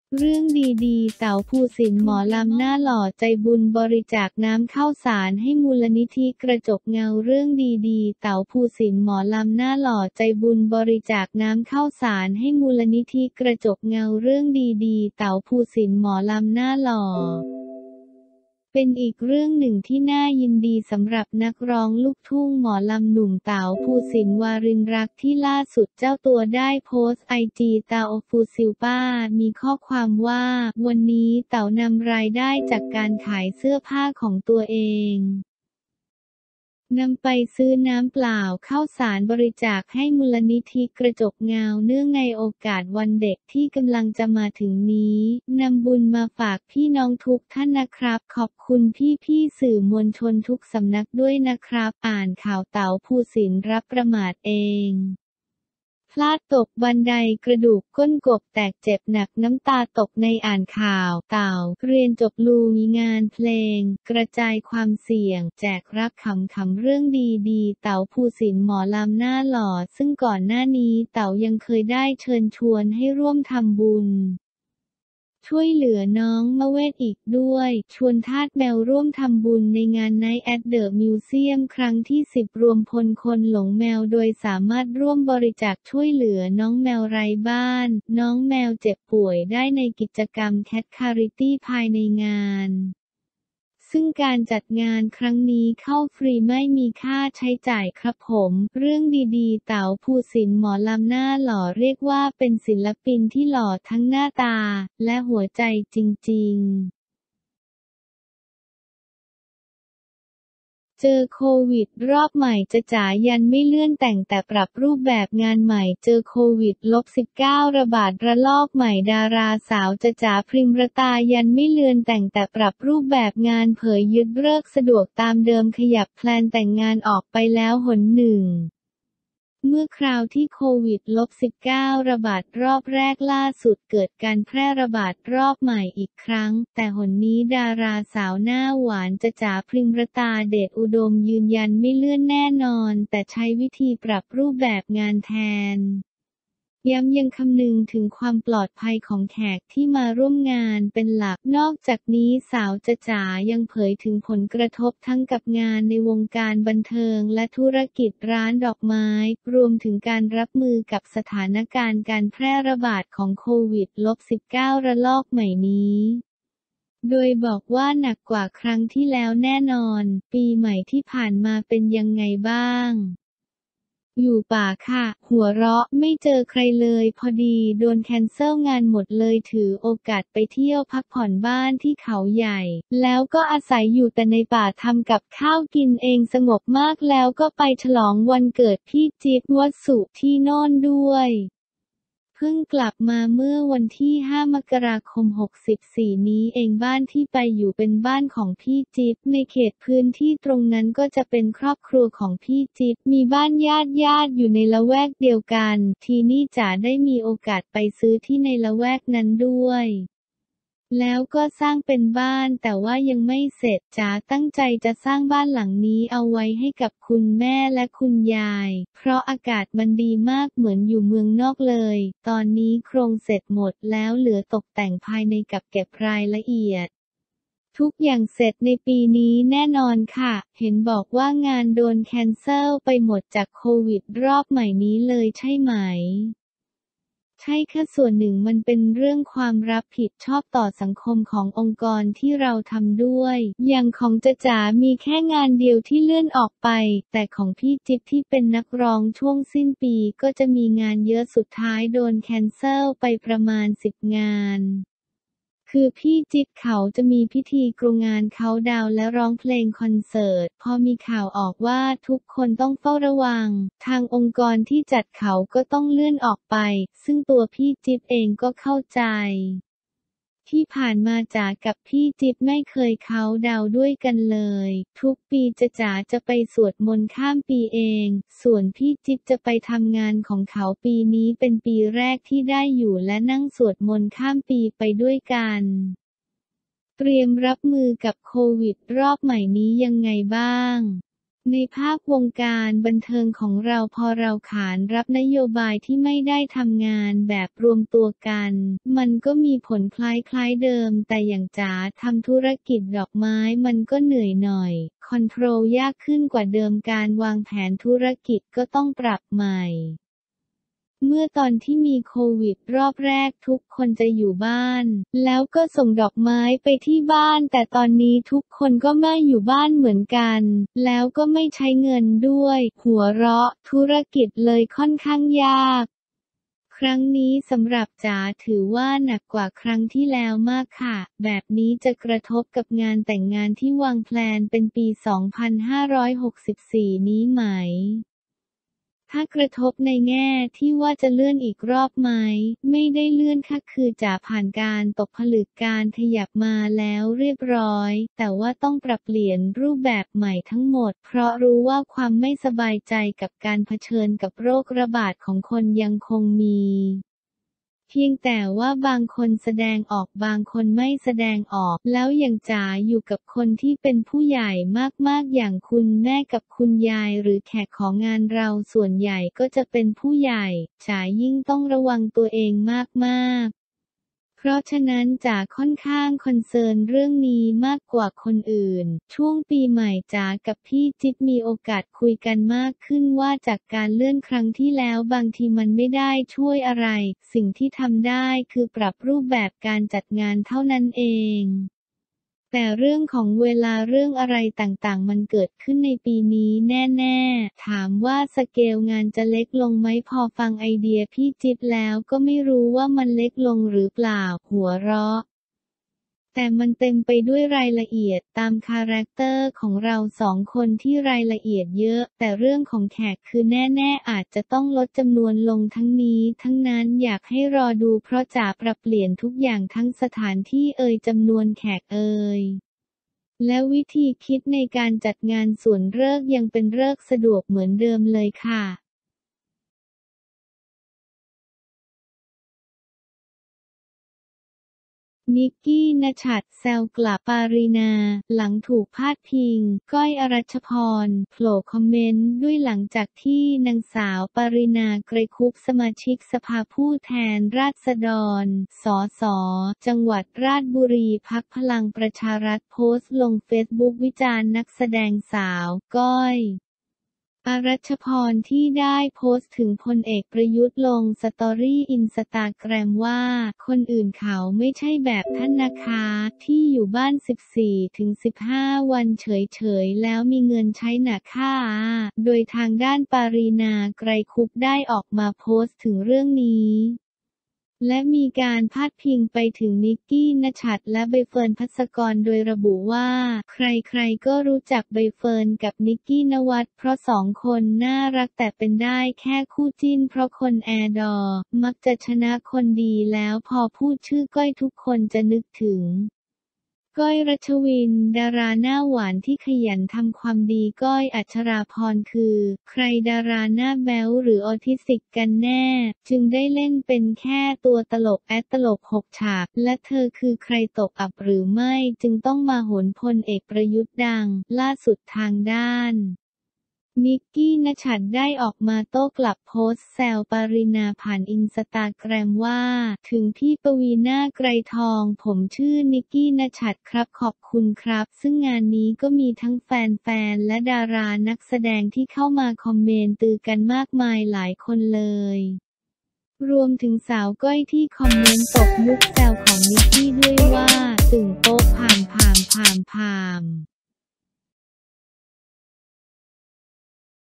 เรื่องดีๆเต๋าภูสินทร์หมอลำหน้าหล่อใจบุญบริจาคน้ำข้าวสารให้มูลนิธิกระจกเงาเรื่องดีๆเต๋าภูสินทร์หมอลำหน้าหล่อใจบุญบริจาคน้ำข้าวสารให้มูลนิธิกระจกเงาเรื่องดีๆเต๋าภูสินทร์หมอลำหน้าหล่อเป็นอีกเรื่องหนึ่งที่น่ายินดีสำหรับนักร้องลูกทุ่งหมอลำหนุ่มเต๋าภูสินทร์วารินรักษ์ที่ล่าสุดเจ้าตัวได้โพสต์ไอจีเต๋าภูสิลป้ามีข้อความว่าวันนี้เต๋านำรายได้จากการขายเสื้อผ้าของตัวเองนำไปซื้อน้ำเปล่าข้าวสารบริจาคให้มูลนิธิกระจกเงาเนื่องในโอกาสวันเด็กที่กำลังจะมาถึงนี้นำบุญมาฝากพี่น้องทุกท่านนะครับขอบคุณพี่ๆสื่อมวลชนทุกสำนักด้วยนะครับอ่านข่าวเต๋าภูสินทร์รับประมาทเองพลาดตกบันไดกระดูกก้นกบแตกเจ็บหนักน้ำตาตกในอ่านข่าวเต่าเรียนจบลูมีงานเพลงกระจายความเสี่ยงแจกรักขำเรื่องดีๆเต๋าภูสินทร์หมอลำหน้าหล่อซึ่งก่อนหน้านี้เต๋ายังเคยได้เชิญชวนให้ร่วมทำบุญช่วยเหลือน้องมะเวทอีกด้วยชวนทาสแมวร่วมทำบุญในงาน Night at the Museum ครั้งที่ 10 รวมพลคนหลงแมวโดยสามารถร่วมบริจาคช่วยเหลือน้องแมวไร้บ้านน้องแมวเจ็บป่วยได้ในกิจกรรม Cat Charity ภายในงานซึ่งการจัดงานครั้งนี้เข้าฟรีไม่มีค่าใช้จ่ายครับผมเรื่องดีๆเต๋าภูสินทร์หมอลำหน้าหล่อเรียกว่าเป็นศิลปินที่หล่อทั้งหน้าตาและหัวใจจริงๆเจอโควิดรอบใหม่จะจ๋ายันไม่เลื่อนแต่งแต่ปรับรูปแบบงานใหม่เจอโควิด-19 ระบาดระลอกใหม่ดาราสาวจะจ๋าพริมรตายันไม่เลื่อนแต่งแต่ปรับรูปแบบงานเผยยึดฤกษ์สะดวกตามเดิมขยับแพลนแต่งงานออกไปแล้วหนหนึ่งเมื่อคราวที่โควิด-19 ระบาดรอบแรกล่าสุดเกิดการแพร่ระบาดรอบใหม่อีกครั้งแต่หนนี้ดาราสาวหน้าหวานจะจ๋าพริมรตาเดชอุดมยืนยันไม่เลื่อนแน่นอนแต่ใช้วิธีปรับรูปแบบงานแทนย้ำยังคำนึงถึงความปลอดภัยของแขกที่มาร่วมงานเป็นหลักนอกจากนี้สาวจ๊ะจ๋ายังเผยถึงผลกระทบทั้งกับงานในวงการบันเทิงและธุรกิจร้านดอกไม้รวมถึงการรับมือกับสถานการณ์การแพร่ระบาดของโควิด-19 ระลอกใหม่นี้โดยบอกว่าหนักกว่าครั้งที่แล้วแน่นอนปีใหม่ที่ผ่านมาเป็นยังไงบ้างอยู่ป่าค่ะหัวเราะไม่เจอใครเลยพอดีโดนแคนเซิลงานหมดเลยถือโอกาสไปเที่ยวพักผ่อนบ้านที่เขาใหญ่แล้วก็อาศัยอยู่แต่ในป่าทำกับข้าวกินเองสงบมากแล้วก็ไปฉลองวันเกิดพี่จิ๊บวัสสุที่โน่นด้วยเพิ่งกลับมาเมื่อวันที่ 5 มกราคม 64 นี้เองบ้านที่ไปอยู่เป็นบ้านของพี่จิ๊บในเขตพื้นที่ตรงนั้นก็จะเป็นครอบครัวของพี่จิ๊บมีบ้านญาติอยู่ในละแวกเดียวกันทีนี้จ๋าได้มีโอกาสไปซื้อที่ในละแวกนั้นด้วยแล้วก็สร้างเป็นบ้านแต่ว่ายังไม่เสร็จจ๋าตั้งใจจะสร้างบ้านหลังนี้เอาไว้ให้กับคุณแม่และคุณยายเพราะอากาศมันดีมากเหมือนอยู่เมืองนอกเลยตอนนี้โครงเสร็จหมดแล้วเหลือตกแต่งภายในกับเก็บรายละเอียดทุกอย่างเสร็จในปีนี้แน่นอนค่ะเห็นบอกว่างานโดนแคนเซิลไปหมดจากโควิดรอบใหม่นี้เลยใช่ไหมใช่ค่ะส่วนหนึ่งมันเป็นเรื่องความรับผิดชอบต่อสังคมขององค์กรที่เราทำด้วยอย่างของจ๊ะจ๋ามีแค่งานเดียวที่เลื่อนออกไปแต่ของพี่จิ๊บที่เป็นนักร้องช่วงสิ้นปีก็จะมีงานเยอะสุดท้ายโดนแคนเซิลไปประมาณ10งานคือพี่จิ๊บเขาจะมีพิธีกรงานเค้าท์ดาวน์และร้องเพลงคอนเสิร์ตพอมีข่าวออกว่าทุกคนต้องเฝ้าระวังทางองค์กรที่จัดเขาก็ต้องเลื่อนออกไปซึ่งตัวพี่จิ๊บเองก็เข้าใจที่ผ่านมาจ๋ากับพี่จิ๊บไม่เคยเค้าท์ดาวน์ด้วยกันเลยทุกปีจ๋าจะไปสวดมนต์ข้ามปีเองส่วนพี่จิ๊บจะไปทำงานของเขาปีนี้เป็นปีแรกที่ได้อยู่และนั่งสวดมนต์ข้ามปีไปด้วยกันเตรียมรับมือกับโควิดรอบใหม่นี้ยังไงบ้างในภาพวงการบันเทิงของเราพอเราขานรับนโยบายที่ไม่ได้ทำงานแบบรวมตัวกันมันก็มีผลคล้ายๆเดิมแต่อย่างจ๋าทำธุรกิจดอกไม้มันก็เหนื่อยหน่อยคอนโทรลยากขึ้นกว่าเดิมการวางแผนธุรกิจก็ต้องปรับใหม่เมื่อตอนที่มีโควิดรอบแรกทุกคนจะอยู่บ้านแล้วก็ส่งดอกไม้ไปที่บ้านแต่ตอนนี้ทุกคนก็ไม่อยู่บ้านเหมือนกันแล้วก็ไม่ใช้เงินด้วยหัวเราะธุรกิจเลยค่อนข้างยากครั้งนี้สำหรับจ๋าถือว่าหนักกว่าครั้งที่แล้วมากค่ะแบบนี้จะกระทบกับงานแต่งงานที่วางแพลนเป็นปี 2564 นี้ไหมถ้ากระทบในแง่ที่ว่าจะเลื่อนอีกรอบไหมไม่ได้เลื่อนค่ะคือจะผ่านการตกผลึกการขยับมาแล้วเรียบร้อยแต่ว่าต้องปรับเปลี่ยนรูปแบบใหม่ทั้งหมดเพราะรู้ว่าความไม่สบายใจกับการเผชิญกับโรคระบาดของคนยังคงมีเพียงแต่ว่าบางคนแสดงออกบางคนไม่แสดงออกแล้วอย่างจ๋าอยู่กับคนที่เป็นผู้ใหญ่มากๆอย่างคุณแม่กับคุณยายหรือแขกของงานเราส่วนใหญ่ก็จะเป็นผู้ใหญ่จ๋ายิ่งต้องระวังตัวเองมากๆเพราะฉะนั้นจ๋าค่อนข้างคอนเซิร์นเรื่องนี้มากกว่าคนอื่นช่วงปีใหม่จ๋ากับพี่จิ๊บมีโอกาสคุยกันมากขึ้นว่าจากการเลื่อนครั้งที่แล้วบางทีมันไม่ได้ช่วยอะไรสิ่งที่ทำได้คือปรับรูปแบบการจัดงานเท่านั้นเองแต่เรื่องของเวลาเรื่องอะไรต่างๆมันเกิดขึ้นในปีนี้แน่ๆถามว่าสเกลงานจะเล็กลงไหมพอฟังไอเดียพี่จิ๊บแล้วก็ไม่รู้ว่ามันเล็กลงหรือเปล่าหัวเราะแต่มันเต็มไปด้วยรายละเอียดตามคาแรคเตอร์ของเราสองคนที่รายละเอียดเยอะแต่เรื่องของแขกคือแน่ๆอาจจะต้องลดจำนวนลงทั้งนี้ทั้งนั้นอยากให้รอดูเพราะจ๋าปรับเปลี่ยนทุกอย่างทั้งสถานที่จำนวนแขกและวิธีคิดในการจัดงานส่วนฤกษ์ยังเป็นฤกษ์สะดวกเหมือนเดิมเลยค่ะนิกกี้ ณฉัตรแซวกลับปารีนาหลังถูกพาดพิงก้อยอรัชพรโผล่คอมเมนต์ด้วยหลังจากที่นางสาวปารีนาไกรคุปสมาชิกสภาผู้แทนราษฎรสสจังหวัดราษฎร์บุรีพรรคพลังประชารัฐโพสต์ลงเฟซบุ๊กวิจารณ์นักแสดงสาวก้อยอรัชพรที่ได้โพสต์ถึงพลเอกประยุทธ์ลงสตอรี่อินสตาแกรมว่าคนอื่นเขาไม่ใช่แบบท่านนะคะที่อยู่บ้าน 14-15 วันเฉยๆแล้วมีเงินใช้น่ะค่ะโดยทางด้านปารีนาไกรคุปได้ออกมาโพสต์ถึงเรื่องนี้และมีการพาดพิงไปถึงนิกกี้ ณฉัตรและใบเฟิร์น ภัสกรโดยระบุว่าใครๆก็รู้จักใบเฟิร์นกับนิกกี้ ณวัฒน์เพราะสองคนน่ารักแต่เป็นได้แค่คู่จิ้นเพราะคนแอร์ดอร์มักจะชนะคนดีแล้วพอพูดชื่อก้อยทุกคนจะนึกถึงก้อยรัชวินดาราหน้าหวานที่ขยันทำความดีก้อยอัชราภรณ์คือใครดาราหน้าแบ๊วหรือออทิสติกกันแน่จึงได้เล่นเป็นแค่ตัวตลกตลก6 ฉากและเธอคือใครตกอับหรือไม่จึงต้องมาโหนพลเอกประยุทธ์ดังล่าสุดทางด้านนิกกี้ ณฉัตรได้ออกมาโต้กลับโพสต์แซวปารินาผ่านอินสตาแกรมว่าถึงพี่ปวีณา ไกรทองผมชื่อนิกกี้ ณฉัตรครับขอบคุณครับซึ่งงานนี้ก็มีทั้งแฟนๆและดารานักแสดงที่เข้ามาคอมเมนต์ตือกันมากมายหลายคนเลยรวมถึงสาวก้อยที่คอมเมนต์ตบมุกแซวของนิกกี้ด้วยว่าตึงโป๊ะผ่าม